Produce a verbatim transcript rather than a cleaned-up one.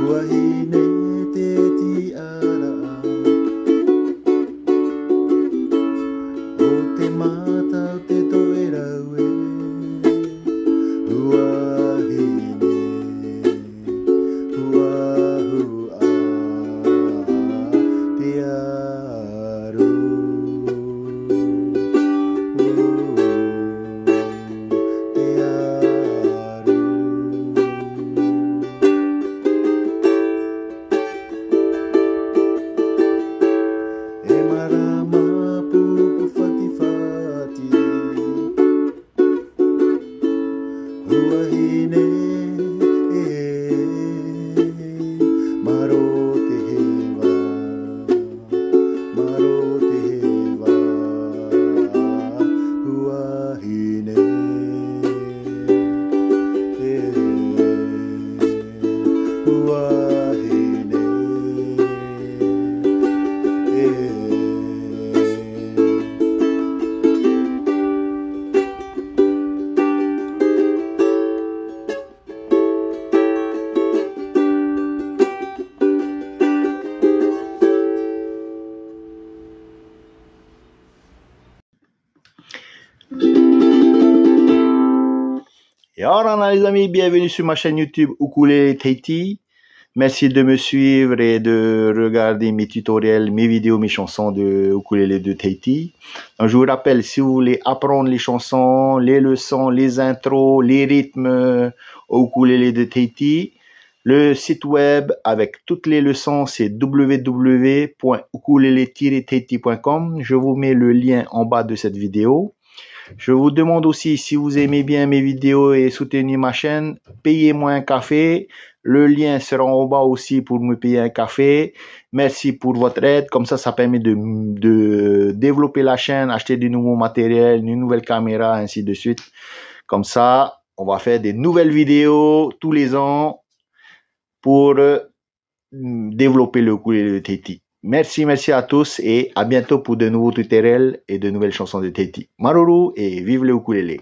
Wahine te tiara o te mata o te toera ue. Wahine Wahua te aro te aro. E marama pupu fati fati Wahine maro te hewa maro te hewa Wahine Wahine Et alors les amis, bienvenue sur ma chaîne YouTube Ukulele Tahiti. Merci de me suivre et de regarder mes tutoriels, mes vidéos, mes chansons de ukulélé de Tahiti. Donc, je vous rappelle, si vous voulez apprendre les chansons, les leçons, les intros, les rythmes au ukulélé de Tahiti, le site web avec toutes les leçons, c'est w w w point ukulele tiret tahiti point com. Je vous mets le lien en bas de cette vidéo. Je vous demande aussi, si vous aimez bien mes vidéos et soutenez ma chaîne, payez-moi un café. Le lien sera en bas aussi pour me payer un café. Merci pour votre aide. Comme ça, ça permet de, de développer la chaîne, acheter du nouveau matériel, une nouvelle caméra, ainsi de suite. Comme ça, on va faire des nouvelles vidéos tous les ans pour euh, développer le ukulélé de Tahiti. Merci, merci à tous et à bientôt pour de nouveaux tutoriels et de nouvelles chansons de Tahiti. Maruru et vive le ukulélé!